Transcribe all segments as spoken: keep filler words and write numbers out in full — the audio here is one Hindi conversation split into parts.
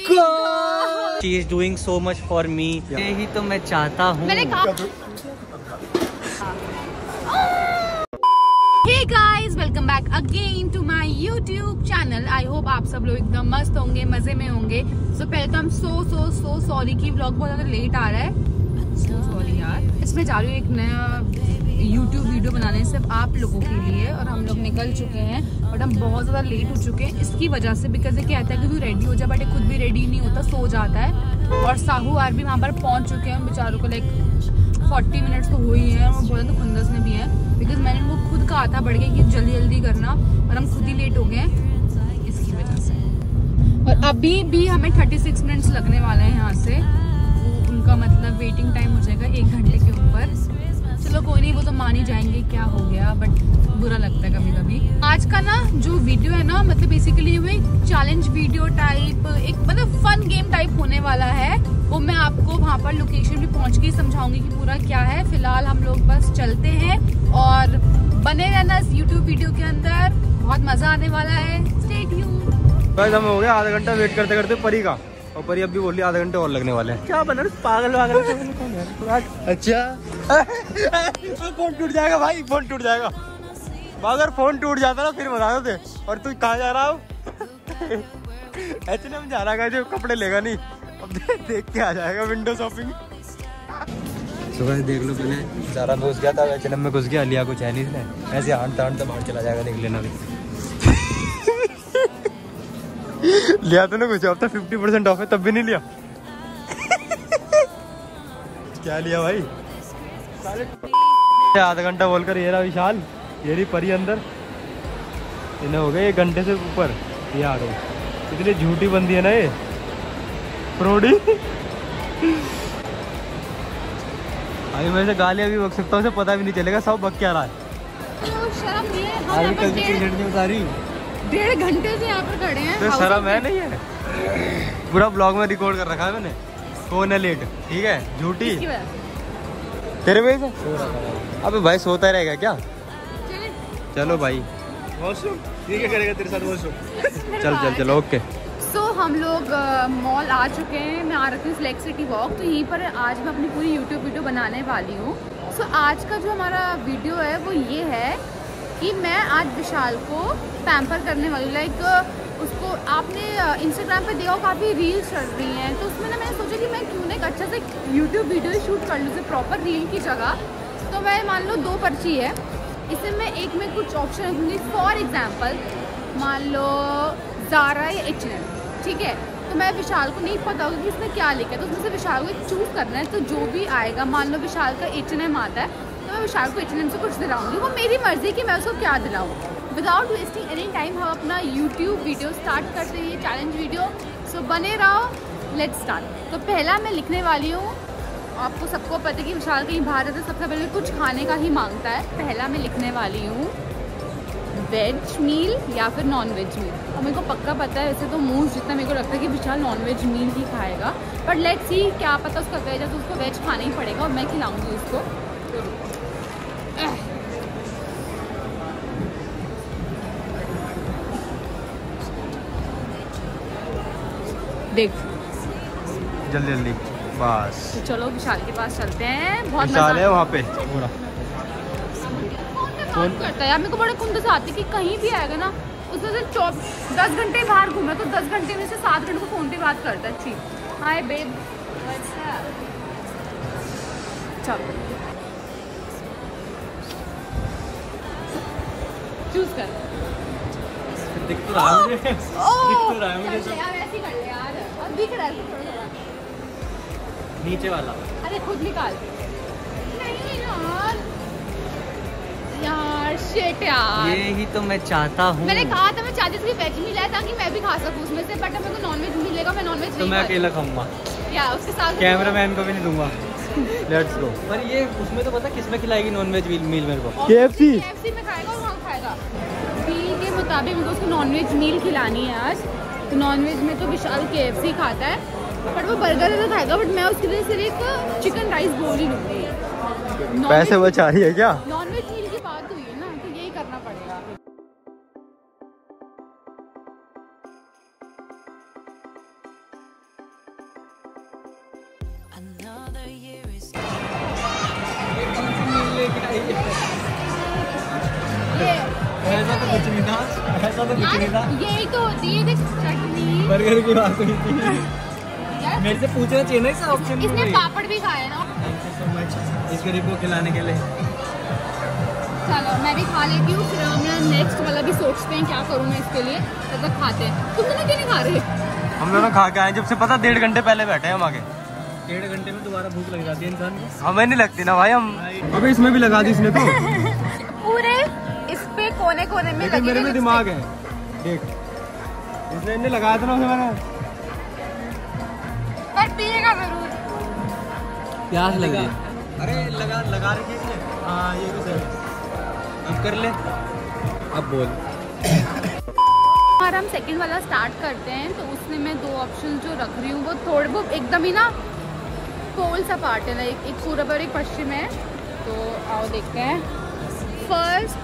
God! She is doing so much for me. यही तो मैं चाहता हूँ। मैंने कहा। Hey guys, welcome back again to my YouTube channel. I hope आप सब लोग एकदम मस्त होंगे, मजे में होंगे। So पहले तो हम so so so sorry कि व्लॉग बहुत ज्यादा लेट आ रहा है। So sorry यार। इसमें जा रही हूँ एक नया YouTube वीडियो बनाने सिर्फ आप लोगों के लिए, और हम लोग निकल चुके हैं बट हम बहुत ज्यादा लेट हो चुके हैं इसकी वजह से। बिकॉज ये कहता है कि तू रेडी हो जा, बट खुद भी रेडी नहीं होता, सो जाता है। और साहू आर भी वहाँ पर पहुँच चुके हैं बेचारों को, लाइक फोर्टी मिनट्स तो हुई है और बहुत ज़्यादा खुंदस में भी है। बिकॉज मैंने उनको खुद कहा था बढ़ गया कि जल्दी जल्दी करना, और हम खुद ही लेट हो गए इसकी वजह से। और अभी भी हमें थर्टी सिक्स मिनट्स लगने वाले हैं यहाँ से, उनका मतलब वेटिंग टाइम हो जाएगा एक घंटे के ऊपर। चलो कोई नहीं, वो तो मान ही जाएंगे क्या हो गया, बट बुरा लगता है कभी कभी। आज का ना जो वीडियो है ना, मतलब बेसिकली वो एक चैलेंज वीडियो टाइप, एक मतलब फन गेम टाइप होने वाला है। वो मैं आपको वहाँ पर लोकेशन भी पहुँच के समझाऊंगी कि पूरा क्या है। फिलहाल हम लोग बस चलते हैं और बने रहना इस यूट्यूब वीडियो के अंदर, बहुत मजा आने वाला है। Stay tuned. गाइस हम हो गया आधा घंटा वेट करते करते परी का, और परी अभी बोली आधे घंटे और लगने वाले हैं। क्या बना पागल पागल। अच्छा फोन टूट जाएगा भाई, फोन टूट जाएगा। अगर फोन टूट जाता ना फिर बता दो। और तू कहाँ जा रहा हो? एच एंड एम जा रहा है, कपड़े लेगा नहीं, अब दे, देख के आ जाएगा विंडो शॉपिंग। सुबह देख लो, पहले सारा घुस गया था एच एंड एम में, घुस गया, लिया कुछ है नहीं इसने, ऐसे हांडता हांडता बाहर चला जाएगा, देख लेना भी। लिया तो ना कुछ, अब तो फिफ्टी परसेंट ऑफ है तब भी नहीं लिया। क्या लिया भाई? आधा घंटा बोलकर ये रहा विशाल, ये रही परी अंदर, इन्हें हो गए एक घंटे से ऊपर। ये आ गई, इतनी झूठी बंदी है ना ये प्रोडी। अभी मैं से गालियाँ भी बक सकता हूँ, उसे पता भी नहीं चलेगा सब बक क्या रहा है। सारी डेढ़ घंटे से यहाँ पर खड़े हैं, तो शर्म है नहीं है? पूरा ब्लॉग में रिकॉर्ड कर रखा है मैंने। कौन है लेट? ठीक है, झूठी तेरे वजह से। अबे भाई सोता रहेगा क्या? चलो भाई, ठीक है, करेगा तेरे साथ वॉशरूम। चल चल चलो, ओके। सो so, हम लोग मॉल आ चुके हैं। मैं आ रखी हूँ सिलेक्ट सिटी वॉक, तो यहीं पर आज मैं अपनी पूरी यूट्यूब वीडियो बनाने वाली हूँ। सो so, आज का जो हमारा वीडियो है वो ये है कि मैं आज विशाल को पैम्पर करने वाली, लाइक उसको आपने इंस्टाग्राम पे देखा काफ़ी रील्स चल रही हैं, तो उसमें ना मैंने सोचा कि मैं क्यों ना एक अच्छा से यूट्यूब वीडियो शूट कर लूँ प्रॉपर रील की जगह। तो मैं मान लो दो पर्ची है, इसमें मैं एक में कुछ ऑप्शन रखूँगी। फॉर एग्जांपल मान लो ज़ारा या एच एन एम, ठीक है, तो मैं विशाल को नहीं पता होगा कि इसमें क्या लिखा है, तो उसमें से विशाल को एक चूज़ करना है। तो जो भी आएगा, मान लो विशाल का एच एन एम आता है, तो मैं विशाल को एच एन एम से कुछ दिलाऊंगी। वो मेरी मर्जी कि मैं उसको क्या दिलाऊँ। विदाउट वेस्टिंग एनी टाइम हम अपना यूट्यूब वीडियो स्टार्ट करते हैं, ये चैलेंज वीडियो। सो बने रहो, लेट्स स्टार्ट। तो पहला मैं लिखने वाली हूँ, आपको सबको पता है कि विशाल कहीं बाहर रहता है, सबसे पहले कुछ खाने का ही मांगता है। पहला मैं लिखने वाली हूँ वेज मील या फिर नॉन वेज मील। और मेरे को पक्का पता है वैसे तो मोस्ट जितना मेरे को लगता है कि विशाल नॉन वेज मील ही खाएगा, बट लेट्स सी, क्या पता उसका वेज है तो उसको वेज खाना ही पड़ेगा और मैं खिलाऊंगी उसको। देख जल्दी जल्दी बस, तो चलो विशाल के पास चलते हैं। बहुत विशाल है वहाँ पे पूरा फोन करता है यार, मेरे को बड़ा कुंद से आती कि कहीं भी आएगा ना उसमें से दस घंटे बाहर घूमे तो दस घंटे में से सात घंटे को फोन पे बात करता है। ठीक, हाय बेब, चलो चूज कर। दिख तो रहा है, दिख तो रहा है मुझे। यार ऐसे कर ले यार, और दिख रहा है थोड़ा नीचे वाला। अरे खुद निकाल। नहीं यार, यार शिट यार, यही तो मैं चाहता हूँ। मैंने कहा था मैं चाहती थी वेज मिल है ताकि मैं भी खा सकूँ उसमें से, बट मेरे को नॉन वेज मिलेगा, मैं नॉन वेज तो मैं अकेला खाऊंगा या उसके साथ कैमरामैन को भी नहीं दूंगा। Let's go. पर ये उसमें तो पता किसमें खिलाएगी नॉन वेज मील मेरे को? के एफ सी। के एफ सी में खाएगा और वहाँ खाएगा। बिल के मुताबिक मेरे को उसको नॉन वेज मील खिलानी है आज। तो नॉन वेज में तो विशाल के एफ सी खाता है, बट वो बर्गर तो खाएगा, बट मैं उसके लिए सिर्फ एक चिकन राइस बोल ही लूँगी। पैसे बचा रही है क्या? नॉन वेज मील की बात हुई है ना, तो यही करना पड़ेगा। ऐसा तो कुछ नहीं था, ऐसा तो कुछ नहीं था। यही तो होती है चटनी। बर्गर की बात हुई थी। मेरे से पूछना चाहिए ना इस ऑप्शन। इसने पापड़ भी खाए ना। थैंक यू सो मच इस गरीब को खिलाने के लिए। चलो मैं भी खा लेती हूँ, फिर हम नेक्स्ट वाला भी सोचते हैं क्या करूँ मैं इसके लिए, तब तक खाते हैं। तुम दोनों क्यों नहीं खा रहे? हम दोनों खा के आए, जब से पता डेढ़ घंटे पहले बैठे हैं हम आगे। डेढ़ घंटे में दोबारा भूख लग जाती है इंसान को। हमें नहीं लगती ना भाई। हम अबे इसमें भी लगा दी इसने तो पूरे इस पे कोने कोने में लगी। मेरे में दिमाग है, देख इसने इन्हें लगाया था ना उसे मैंने। पर पिएगा जरूर। प्यास लग रही है। अरे लगा लगा रखी इसने। हाँ ये भी सही। अब कर ले, अब बोल। और हम सेकंड वाला स्टार्ट करते हैं, तो उसमें मैं दो ऑप्शन जो रख रही हूँ वो थोड़े बहुत एकदम ही ना पोल सा पार्ट है ना, एक, एक पूरब और एक पश्चिम है। तो आओ देखते हैं। फर्स्ट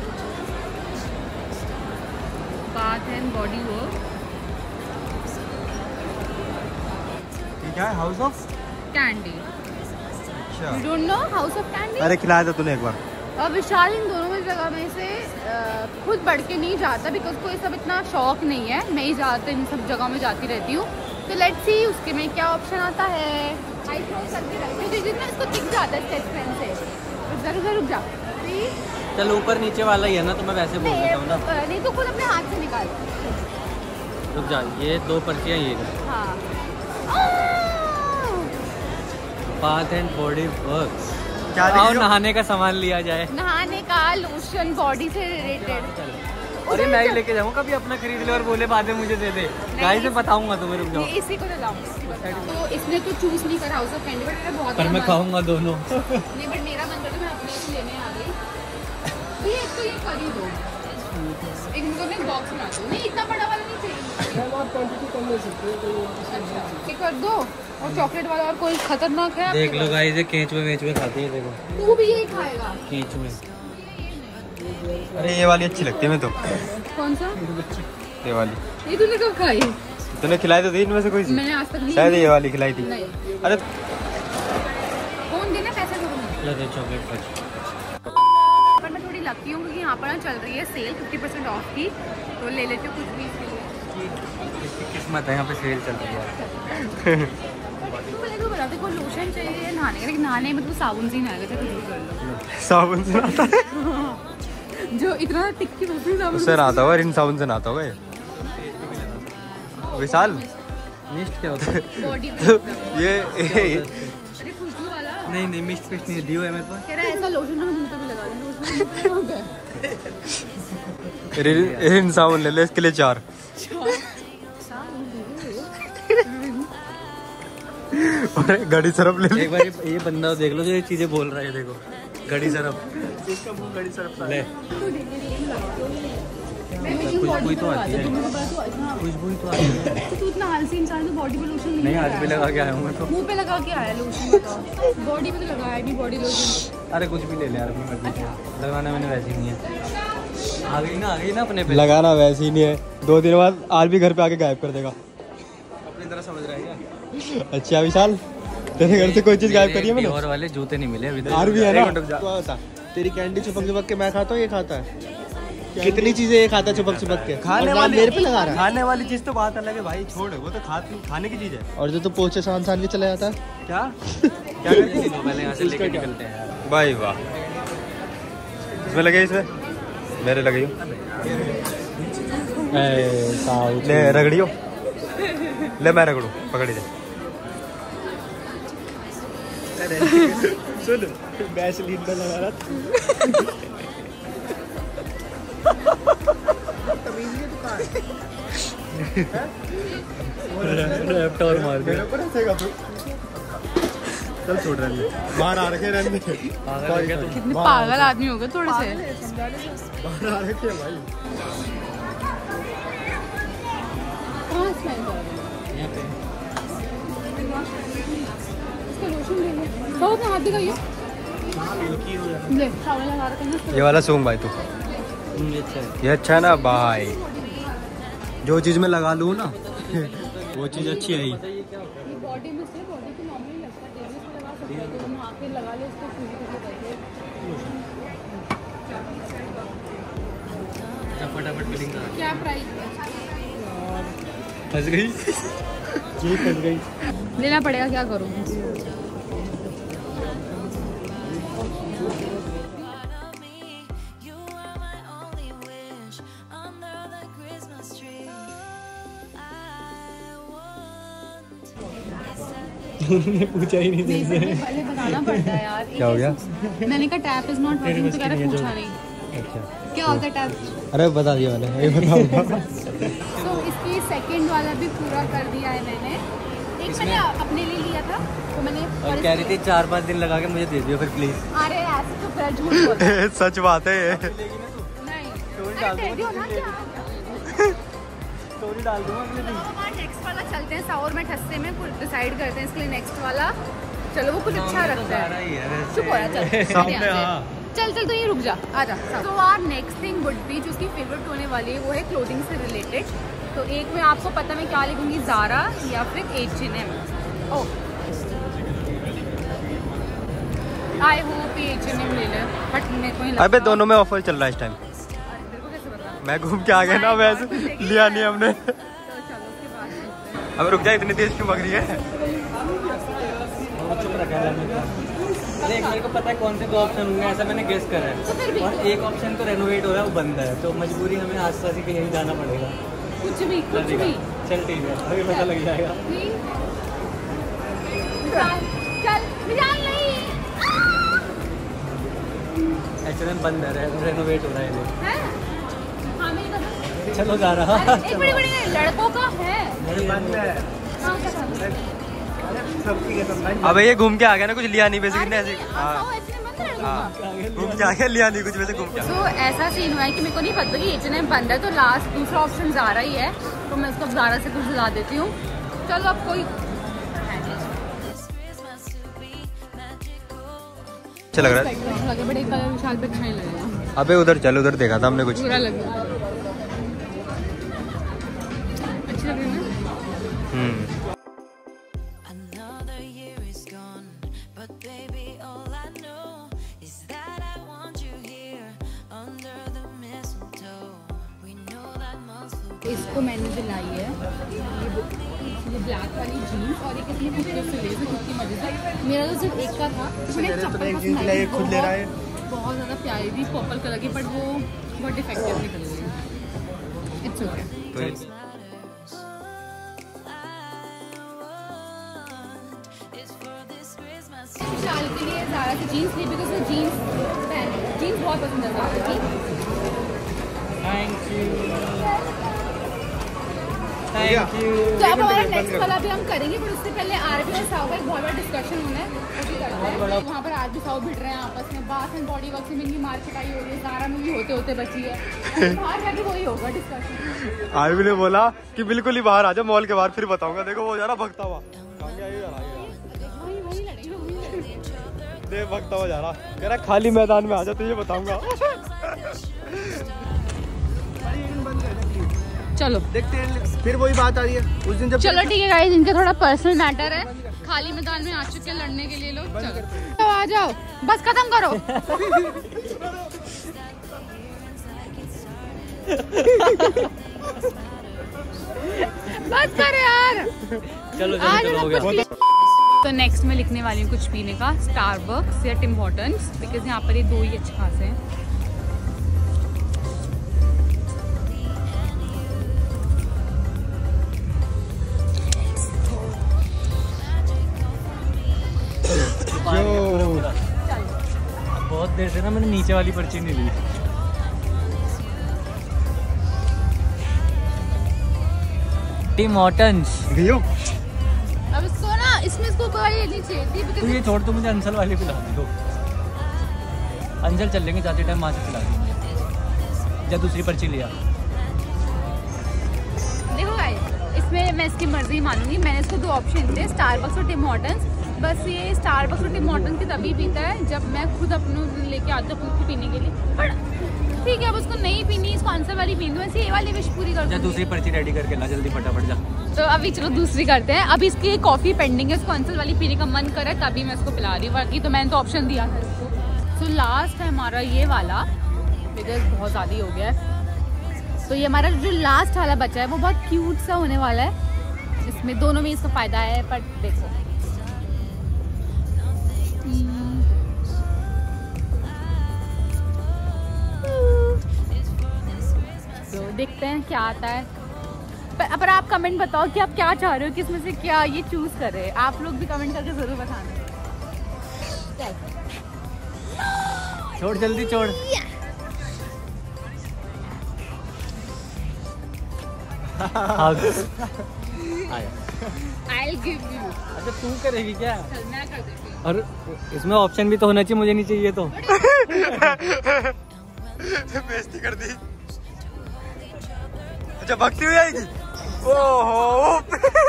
बात है बॉडी वर्क। क्या है? House of Candy. अच्छा, you don't know House of Candy? अरे खिलाया था तूने एक बार। और विशाल इन दोनों में जगह में से खुद बढ़ के नहीं जाता, बिकॉज को ये सब इतना शौक नहीं है। मैं ही ज़्यादातर इन सब जगह में जाती रहती हूँ। तो लेट्स सी उसके में क्या ऑप्शन आता है। आई थ्रो करके रखती हूँ, जितना इसको दिख जाता है स्केच पेन से। रुक जा रुक जा। चल ऊपर नीचे वाला ही है ना, तो मैं वैसे बोल देता हूँ ना। नहीं तो खुद अपने हाथ से निकाल। रुक जा, ये दो पर्चियाँ ये हाँ। Bath and Body Works. क्या आओ नहाने का सामान लिया जाए। नहाने का लोशन, बॉडी से रिलेटेड। अरे मैं ही लेके जाऊँ कभी अपना खरीद ले और बोले बाद में मुझे दे दे। गाइस से बताऊंगा तुम्हें, रुक जाओ। इसी को लगाऊंगा। तो इसने तो चूज नहीं करा हाउस ऑफ कैंडी, बट मैं बहुत पर मैं खाऊंगा दोनों। नहीं बट मेरा मन करता मैं अपने से लेने आ गई। ये एक तो ये कर ही दो, एक मुझे मैं बॉक्स बना दूँ। नहीं इतना बड़ा वाला नहीं चाहिए। आप क्वांटिटी कम ले सकते हो तो अच्छा ये कर दो। और चॉकलेट वाला और कोई खतरनाक है? देख लो गाइस, ये केंच में वेच में खाती है। देखो तू भी यही खाएगा? केंच में। अरे ये वाली अच्छी लगती है मैं तो। कौन सा? ये वाली। ये तूने कब खाई? तूने खिलाई तो थी इनमें से कोई सी? मैंने आज तक नहीं। शायद ये वाली खिलाई थी। नहीं। अरे कौन देना पैसे करूँगी? ले दे चॉकलेट पर। पर मैं थोड़ी लकी हूँ क्योंकि यहाँ पर ना चल रही है सेल फिफ्टी परसेंट ऑफ की, तो ले लेते हो कुछ भी इसके लिए। इसकी किस्मत है, यहाँ पे सेल चल रही है। तो पहले तो बता दे कोई लोशन चाहिए नहाने का, लेकिन नहाने में तो साबुन से ही नहाएगा। तो कुछ भी कर लो। साबुन से नहाता है जो इतना टिक्की बसरी साबुन उससे नहाता होगा, इन साबुन से नहाता होगा ये। विशाल मिस्ट क्या होता है? बॉडी ये अरे खुशबू वाला नहीं नहीं मिस्ट फिस्ट नहीं दियो है मेरे पास। कह रहा है ऐसा लोशन ना मुंह पे भी लगा देना। इन इन साबुन ले ले इसके लिए चार। और घड़ी सरफ ले ले। एक बार ये, ये बंदा देख लो जो ये चीजें बोल रहा है। देखो घड़ी सरफ, इसका मुंह घड़ी सरफ ले खुशबू तो आती है, खुशबू तो आती है। तू इतना आलसी इंसान तो बॉडी पे लोशन नहीं आज भी लगा के आया हूँ मैं तो। मुंह पे लगा के आया लोशन, बताओ। बॉडी पे तो लगाया नहीं बॉडी लोशन। अरे कुछ भी ले ले यार, अपनी मर्जी से। लगाना मैंने वैसे ही नहीं है। आ गई ना, आ गई ना अपने पे। लगाना वैसे ही नहीं है, दो दिन बाद आज भी घर पे आके गायब कर देगा। अपनी तरह समझ रहा है क्या? अच्छा विशाल, तेरे घर से कोई चीज गायब करी है मैंने? और वाले जूते नहीं मिले अभी तक। यार भी है ना। तो बता, तेरी कैंडी चिपक चिपक के मैं खाता हूँ, ये खाता है? कितनी चीजें ये खाता है चिपक चिपक के? खाने और वाली मेरे पे लगा रहा है। खाने वाली चीज तो बात अलग है भाई, छोड़, वो तो खा खाने की चीज है। और जो तू पोछे सान सान के चला जाता है क्या क्या करती थी? पहले यहाँ से लेके निकलते हैं यार। भाई वाह, इसमें लगे, इसमें मेरे लगे हो। ले रगड़ियो, ले मैं रगड़ू, पकड़ी दे। सुन वैसलीन पे लगा रहा रैप्टोर मार के चल छोड़ रहे बाहर आ रखे रहने। कितने पागल आदमी हो गए थोड़े से। बाहर आ रखे भाई। कहाँ स्मेल कर रही है? यहाँ पे इसका लोशन ले ले। तो अपना हाथ दिखाइए। ले सावन लगा रखा है ना। ये वाला सूंघ भाई तू, ये अच्छा है। ये अच्छा है ना भाई, जो चीज में लगा लूँ ना वो चीज अच्छी है ही। ये बॉडी में से बॉडी को नॉर्मली लगता है। तो वहाँ पे लगा ले उसको पूरी करके। फटाफट बिलिंग करा। क्या प्राइस है? फंस गई जी फंस गई। लेना पड़ेगा, क्या करूँ। पूछा ही नहीं नहीं, पहले पहले बताना पड़ता है यार। क्या हो गया? मैंने कहा टैप इज नॉट वर्किंग तो कह रहा पूछा नहीं। अच्छा क्या होता है टैप? अरे बता दिया मैंने, ये बताऊंगा। तो इसकी सेकंड वाला भी पूरा कर दिया है मैंने। एक मैंने अपने लिए लिया था तो मैंने और कह रही थी चार पाँच दिन लगा के मुझे दे दियो फिर प्लीज। अरे ऐसे तो फिर झूठ बोलता है। सच बात है ये। नहीं अरे दे दियो ना, क्या स्टोरी डाल दूंगा अगले दिन। नेक्स्ट वाला चलते हैं साउर में ठस्से में कुछ डिसाइड करते हैं इसके लिए नेक्स्ट वाला। चलो वो कुछ अच्छा रखता है। चुप हो रहा चल सामने हाँ। चल चल तो ये रुक जा, आ जा। तो our next thing would be जो उसकी फेवरेट होने वाली है वो है क्लोथिंग से रिलेटेड। तो एक में आपको पता मैं क्या लिखूंगी, ज़ारा या फिर H N M. Oh I hope H N M ले ले, बट मेरे को नहीं लगता। अबे दोनों में ऑफर चल रहा है इस टाइम। तेरे को कैसे पता? मैं घूम के आ गया ना, वैसे लिया नहीं हमने। तो चलो उसके बाद अब रुक जा, इतनी तेज क्यों भाग रही है? चुप रखा है। देख मेरे को पता है कौन से दो ऑप्शन होंगे, ऐसा मैंने गेस करा तो फिर भी है। और एक ऑप्शन तो रेनोवेट हो रहा है, वो बंद है, तो मजबूरी हमें आस पास ही कहीं जाना पड़ेगा। कुछ भी कुछ भी चल ठीक है, अभी पता लग जाएगा। चल चल निकाल नहीं एक्चुअली बंद है, रेनोवेट हो रहा है ये। है। हाँ मेरी कसम। चलो जा रहा। अरे, एक बड़ी बड़ी लड़कों का है। बंद है। हाँ, कसम। अबे ये घूम के आ गया ना, कुछ लिया नहीं वैसे। कितने अरे, ऐसे हाँ, हाँ ऐसे नहीं बंद है लड़कों हाँ का। घूम के आ गया, लिया नहीं कुछ वैसे घूम के आ गया। तो ऐसा सीन हुआ है कि मेरे को नहीं पता कि एच एन एम बंद है, तो लास्ट दूसरा ऑप्शन ज़ारा ही है, तो मैं उसको ज़ारा से कुछ दिला देती हूँ। चलो अब कोई अच्छा लग रहा है। लगे बड़े कलर विशाल पे अच्छा नहीं लगेगा। अबे उधर चल, उधर देखा था हमने कुछ। बुरा लग रहा है। अच्छी लग रही है ना? हम्म Another year is gone, but baby, all I know is that I want you here under the mistletoe. We know that months will go. इसको मैंने दिलाई है ये ब्लैक वाली जीन्स, और एक इसमें कुछ से ले कितनी मजे से। मेरा तो सिर्फ एक का था, मुझे एक चप्पल पसंद आई, खुद ले रहा है। बहुत ज़्यादा प्यारी थी, पर्पल कलर की, बट वो बहुत डिफेक्टिव निकल गई। It's okay. शाल के लिए ज़ारा की जीन्स ली, बिकॉज वो जीन्स जीन्स बहुत पसंद है ज़ारा की। Thank you thank you. तो अब हमारा नेक्स्ट वाला भी हम करेंगे, पर उससे पहले आरबी और साहू का एक बहुत बड़ा डिस्कशन होना है, वो भी करते हैं। वहाँ पर आरबी साहू भिड़ रहे हैं आपस में, बाथ एंड बॉडी वर्क में इनकी मार पिटाई हो रही है, ज़ारा में भी होते होते बची है। बाहर जाके वही होगा डिस्कशन। आरवी ने बोला कि बिल्कुल ही बाहर आ जाओ मॉल के बाहर, फिर बताऊंगा। देखो वो जा रहा भगता हुआ, वही वही लड़ेंगे वही लड़ेंगे। देख भगता हुआ जा रहा, कह रहा खाली मैदान में आ जा, तुझे बताऊंगा। चलो देखते हैं, फिर वही बात आ रही है उस दिन जब। चलो ठीक है गाइस, इनका थोड़ा पर्सनल मैटर है, खाली मैदान में आ चुके हैं लड़ने के लिए लोग। चलो तो आ जाओ, बस खत्म करो। बस कर यार। चलो आज चलो चलो हो गया। तो नेक्स्ट में लिखने वाली हूँ कुछ पीने का, स्टारबक्स या टिम हॉर्टन्स, बिकॉज यहाँ पर ये दो ही अच्छे खासे हैं। बहुत देर से ना मैंने नीचे वाली पर्ची नहीं ली। टिम हॉर्टन्स अब इसको ना इसमें इसको बड़ी लेनी चाहिए थी, तो because ये छोड़, तो मुझे अंसल वाली पिला दो। अंसल चल लेंगे, जाते टाइम वहाँ से पिला देंगे, या दूसरी पर्ची लिया। देखो गाइस, इसमें मैं इसकी मर्जी मानूंगी। मैंने इसको दो ऑप्शन थे, स्टारबक्स और टिम हॉर्टन्स। बस ये स्टारबक्स और टिम हॉर्टन्स की तभी पीता है जब मैं खुद अपनों लेके आती हूँ अपने पीने के लिए। बट ठीक है, अब उसको नहीं पीनी, इसको आंसर वाली पी दूँ, ऐसे ये वाली विश पूरी कर जा दूँ। दूसरी पर्ची रेडी करके ला जल्दी फटाफट जा। तो अभी चलो दूसरी करते हैं। अभी इसकी कॉफ़ी पेंडिंग है, इसको आंसर वाली पीने का मन करे तभी मैं इसको पिला रही हूँ, बाकी तो मैंने तो ऑप्शन दिया था इसको। तो लास्ट है हमारा ये वाला, बिकॉज बहुत ज़्यादा ही हो गया है। तो ये हमारा जो लास्ट वाला बचा है वो बहुत क्यूट सा होने वाला है, इसमें दोनों में इसका फ़ायदा है। पर देखो तो देखते हैं क्या आता है। पर, पर आप कमेंट बताओ कि आप क्या चाह रहे हो कि इसमें से क्या ये चूज करें। आप लोग भी कमेंट करके जरूर बताना। छोड़ जल्दी छोड़। I'll give you। अच्छा तू करेगी क्या? चल मैं कर देती हूँ। और इसमें ऑप्शन भी तो होना चाहिए, मुझे नहीं चाहिए तो। बेइज्जती कर दी। अच्छा भक्ति हुई आएगी। ओहो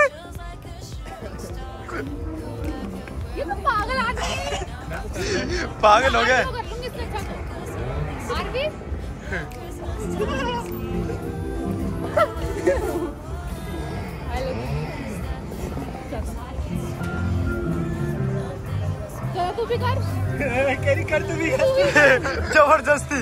ये तो पागल आदमी है। पागल हो गए। कर लूंगी इससे अच्छा तो। और भी चलो तू भी कर। करी कर तू भी जबरदस्ती।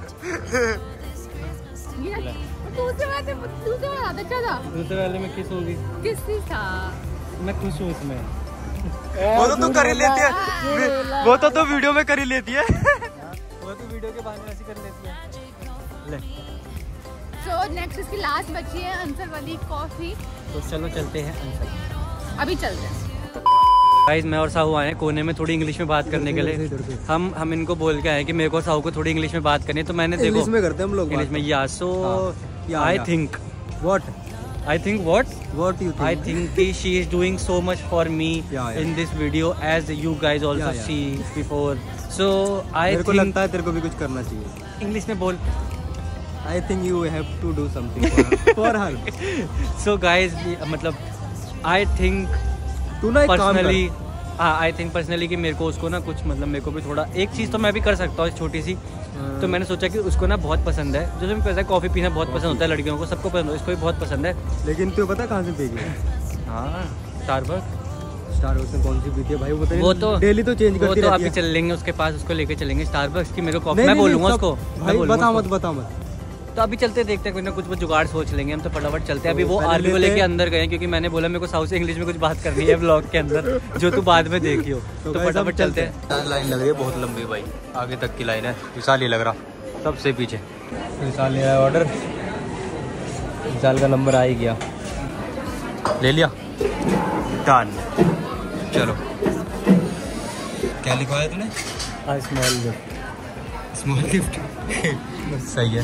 दूसरे वाले दूसरे वाला अच्छा था। दूसरे वाले में किस होगी? किससे था? मैं खुश हूँ इसमें। वो तो तू कर ही लेती है, वो तो तू वीडियो में कर ही लेती है। वो तो वीडियो के बाद में ऐसी कर लेती है। ले तो नेक्स्ट इसकी लास्ट बची है आंसर वाली कॉफी। तो चलो चलते हैं आंसर। अभी चलते हैं। गाइस मैं और साहू आए हैं कोने में थोड़ी इंग्लिश में बात करने के लिए। हम हम इनको बोल के आए कि मेरे को साहू को थोड़ी इंग्लिश में बात करनी है, तो मैंने देखो इंग्लिश में करते हैं हम लोग इंग्लिश में। या so I think what I think what what you I think कि she is doing so much for me Yeah, yeah. in this video as you guys also Yeah, yeah. see before. So I मेरे को think लगता है तेरे को भी कुछ करना चाहिए। English में बोल। I think you have to do something for her. For her. So guys ये- मतलब I think तू ना एक काम कर। personally हाँ आई थिंक पर्सनली कि मेरे को उसको ना कुछ मतलब मेरे को भी थोड़ा एक चीज़ तो मैं भी कर सकता हूँ छोटी सी। तो मैंने सोचा कि उसको ना बहुत पसंद है, जो तुम्हें पता है कॉफ़ी पीना बहुत पसंद होता है लड़कियों को, सबको पसंद हो, इसको भी बहुत पसंद है। लेकिन तू पता कहाँ से पीगी? हाँ स्टारबक्स। स्टारबक्स में कौन सी पीती है भाई? वो वो तो डेली तो चेंज वो करती तो रहती अभी है। चल लेंगे उसके पास, उसको लेके चलेंगे स्टारबक्स की। मेरे को नहीं, मैं नहीं, बोलूँगा नहीं, उसको, तब- मैं भाई बोलूँगा बता उसको। मत बता मत। तो अभी चलते देखते हैं, कुछ ना कुछ वो जुगाड़ सोच लेंगे हम। तो फटाफट चलते हैं। अभी तो वो पहले आरबी को लेते लेके हैं। अंदर गए क्योंकि मैंने बोला मेरे को साउथ से इंग्लिश में कुछ बात करनी है व्लॉग के अंदर, जो तू बाद में देखियो। तो guys, फटाफट अब चलते चलते हैं। लाइन लग रही है बहुत लंबी भाई, आगे तक की लाइन है। विशाल ही लग रहा सबसे पीछे। विशाल ले आया ऑर्डर, विशाल का नंबर आ ही गया। ले लिया डन। चलो क्या लिखवाया तूने? Small gift. Small gift. सही है।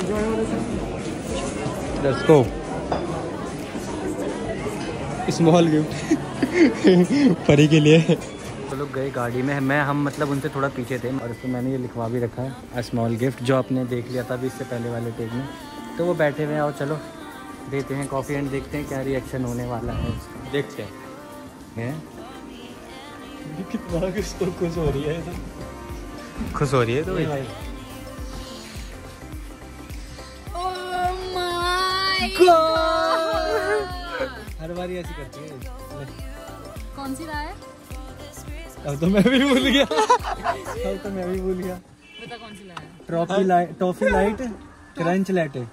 Let's go. स्मॉल गिफ्ट परी के लिए। तो लोग गए गाड़ी में, मैं हम मतलब उनसे थोड़ा पीछे थे और उसमें मैंने ये लिखवा भी रखा है स्मॉल गिफ्ट, जो आपने देख लिया था अभी इससे पहले वाले टेक में। तो वो बैठे हुए हैं और चलो देते हैं कॉफ़ी एंड देखते हैं क्या रिएक्शन होने वाला है उसका। देखते हैं। हैं? कितना किसको खुश हो रही है तो। खुश हो रही है तो भाई। Oh my हर बारी ऐसी करती है। कौन सी रहा है? अब तो मैं भी भूल गया। अब तो मैं भी भूल गया। बता कौन सी रहा है? Trophy light, toffee light crunch latte.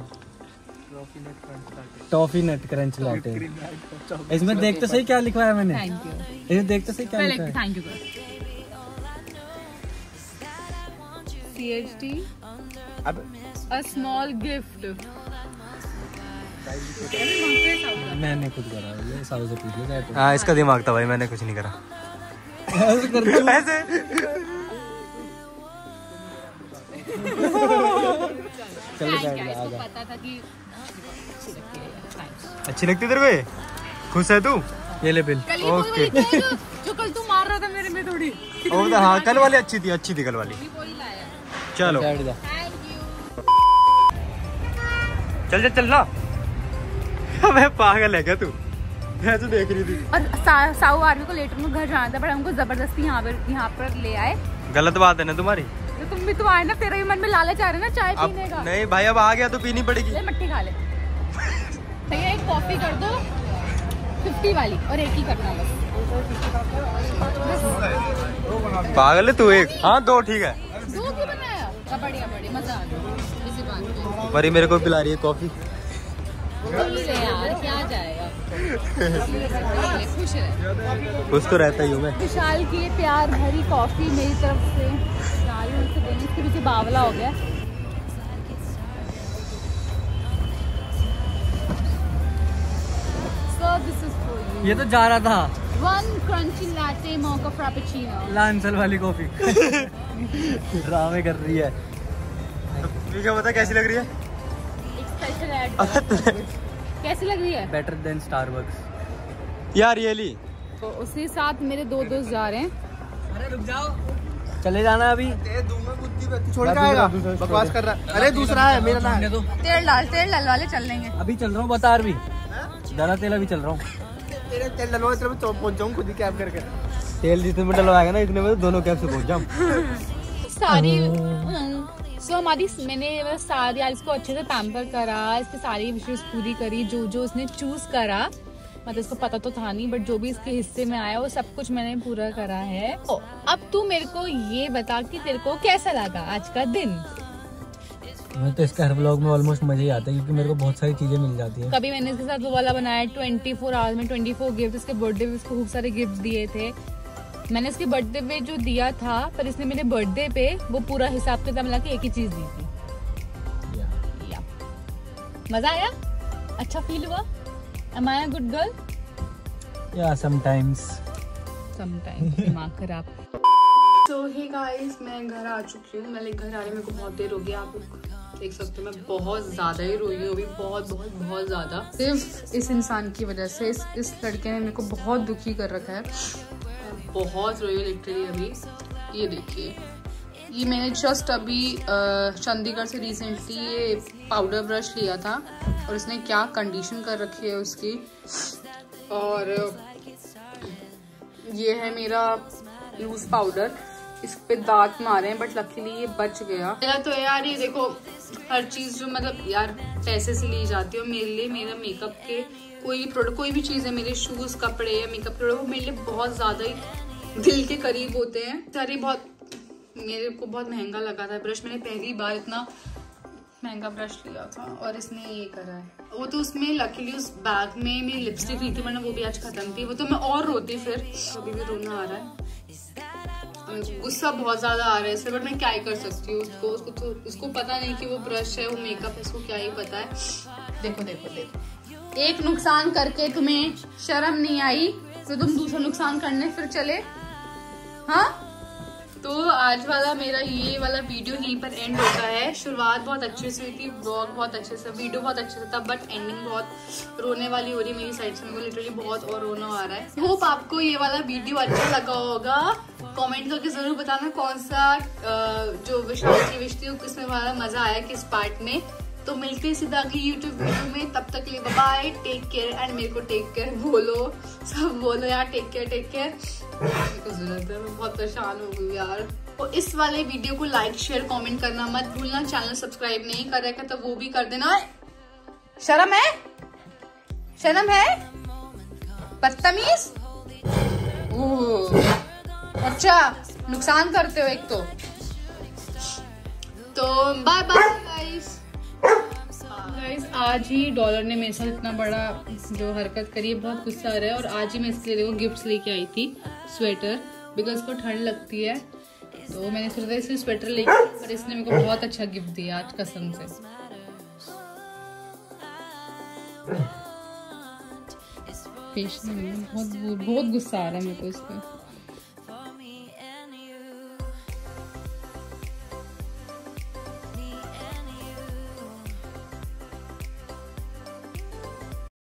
Toffee nut crunch latte. इसमें देख तो सही क्या लिखा है मैंने। Thank you. इसमें देख तो सही क्या लिखा है। Thank you C H T अब अ स्मॉल गिफ्ट। मैंने खुद करा है, ये साहू से पूछ लिया। हाँ इसका दिमाग था भाई, मैंने कुछ नहीं करा। ऐसे कर दो। ऐसे चलो थैंक बैठ यू। जा, इसको आजा। पता था कि अच्छी लगती तेरे पे? खुश है तू? ये ले बिल। कल ये वही वाली क्या है जो, जो कल तू मार रहा था मेरे में थोड़ी। ओ हाँ कल वाली अच्छी थी, अच्छी थी कल वाली। ये वही लाया। चलो बैठ जा। Thank you. चल चल चल ना। मैं पागल है क्या तू? मैं तो देख रही थी। और सा, साऊ आर्मी को लेटर में घर जाना था, पर हमको जबरदस्ती यहाँ पर यहाँ पर ले आए। गलत बात है ना तुम्हारी। तो तुम भी तो आए ना, तेरे भी मन में लालच आ रहा है ना चाय अब पीने का। नहीं भाई, अब आ गया तो पीनी पड़ेगी। ले मट्टी खा ले भैया, एक कॉफी कर दो फिफ्टी वाली और एक ही करना बस। पागल है तू। एक हाँ दो ठीक है। दो क्यों बनाया? बढ़िया बढ़िया, मजा आ गया इसी बात पे। परी मेरे को पिला रही है कॉफी। ले यार, क्या जाएगा। खुश रहे। खुश तो रहता ही हूँ मैं। विशाल की प्यार भरी कॉफी मेरी तरफ से देने के पीछे बावला हो गया। So this is for you. ये तो जा रहा था One crunchy latte mocha frappuccino. लांसल वाली कॉफी। ड्रामे कर रही है। तुझे क्या पता कैसी लग रही है? एक स्पेशल ऐड। कैसी लग रही है? Better than Starbucks. यार रियली। तो उसी साथ मेरे दो दोस्त जा रहे हैं। अरे रुक जाओ, चले जाना अभी। छोड़ के आएगा, बकवास कर रहा है। अरे दूसरा है मेरा नाम। तेल डाल, तेल डाल वाले चल लेंगे। अभी चल रहा हूँ बता भी, डाला तेल अभी चल रहा हूँ। तेरे तेल डलवा, तेरे तो पहुंच जाऊँ खुद ही कैब करके। तेल जितने में डलवाएगा ना इतने में तो दोनों कैब से पहुंच जाऊँ। सारी सो हमारी मैंने सारी आज इसको अच्छे से पैम्पर करा, इसकी सारी विशेष पूरी करी, जो जो उसने चूज करा, मतलब इसको पता तो था नहीं बट जो भी इसके हिस्से में आया वो सब कुछ मैंने पूरा करा है। ओ, अब तू मेरे को ये बता कि तेरे को कैसा लगा आज का दिन? मैं तो इसका हर व्लॉग में ऑलमोस्ट मजा ही आता है क्योंकि मेरे को बहुत सारी चीजें मिल जाती है। कभी मैंने इसके साथ वो वाला बनाया ट्वेंटी फोर आवर्स में ट्वेंटी फोर गिफ्ट, इसके बर्थडे पे इसको खूब सारे गिफ्ट दिए थे। मैंने इसके बर्थडे पे जो दिया था पर इसने मेरे बर्थडे पे वो पूरा हिसाब किताब मिला के एक ही चीज दी थी। या। या। मजा आया? अच्छा फील हुआ? Am I a good girl? या समटाइम्स। Sometimes दिमाग खराब। So hey guys, मैं घर आ चुकी हूँ। मैं घर आ रही मेरे को बहुत देर हो गई। आप लोग देख सकते हो मैं बहुत ज्यादा ही रोई हूँ अभी, बहुत बहुत बहुत ज्यादा। सिर्फ इस इंसान की वजह से, इस इस लड़के ने मेरे को बहुत दुखी कर रखा है। मैं बहुत रोई हूँ लिटरली अभी। ये देखिए, ये मैंने जस्ट अभी चंडीगढ़ से रिसेंटली ये पाउडर ब्रश लिया था और इसने क्या कंडीशन कर रखी है उसकी। और ये है मेरा लूज पाउडर, इस पे दांत मारे हैं बट लकीली ये बच गया। मेरा तो यार ये देखो, हर चीज जो मतलब यार पैसे से ली जाती है, मेरे लिए मेरा मेकअप के कोई प्रोडक्ट, कोई भी चीज है, मेरे शूज, कपड़े या मेकअप प्रोडक्ट, वो मेरे लिए बहुत ज्यादा ही दिल के करीब होते हैं। सारी बहुत मेरे को बहुत महंगा लगा था ब्रश, मैंने पहली बार इतना महंगा ब्रश लिया था और इसने ये करा है। वो तो उसमें लकीली उस बैग में मेरी लिपस्टिक ली थी, वरना वो भी आज खत्म थी। वो तो मैं और रोती फिर, अभी भी रोना आ रहा है, गुस्सा बहुत ज्यादा आ रहा है इससे, बट मैं क्या ही कर सकती हूँ। उसको उसको तो उसको पता नहीं कि वो ब्रश है, वो मेकअप है, उसको क्या ही पता है। देखो देखो देखो, एक नुकसान करके तुम्हें शर्म नहीं आई तो तुम दूसरा नुकसान करने फिर चले। हाँ, तो आज वाला मेरा ये वाला वीडियो यहीं पर एंड होता है। शुरुआत बहुत अच्छे से हुई थी, व्लॉग बहुत अच्छे से, वीडियो बहुत अच्छे से था, बट एंडिंग बहुत रोने वाली हो रही मेरी साइड से। मेरे को लिटरली बहुत और रोना आ रहा है। होप आपको ये वाला वीडियो अच्छा लगा होगा। कमेंट करके जरूर बताना कौन सा जो विशाल की विश थी किसमें वाला मजा आया, किस पार्ट में। तो मिलते हैं सीधा अगली यूट्यूब वीडियो में, तब तक के लिए बाय, टेक केयर। एंड मेरे को टेक केयर बोलो, सब बोलो यार, टेक केयर टेक केयर। मेरे को जरूरत है, मैं बहुत परेशान हो गई यार। तो इस वाले वीडियो को लाइक शेयर कमेंट करना मत भूलना। चैनल सब्सक्राइब नहीं कर रखा तो वो भी कर देना। शर्म है? शर्म है? बदतमीज। अच्छा, नुकसान करते हो एक तो। तो बाय बाय गाइस। गाइस आज ही डॉलर ने मेरे साथ इतना बड़ा जो हरकत करी है, बहुत गुस्सा आ रहा है। और आज ही मैं इसलिए देखो गिफ्ट्स लेके आई थी, स्वेटर, बिकॉज इसको ठंड लगती है तो मैंने सोचा इसलिए स्वेटर लेके, पर इसने मेरे को बहुत अच्छा गिफ्ट दिया आज कसम से। पेश नहीं, बहुत बहुत गुस्सा आ रहा है मेरे को इसका।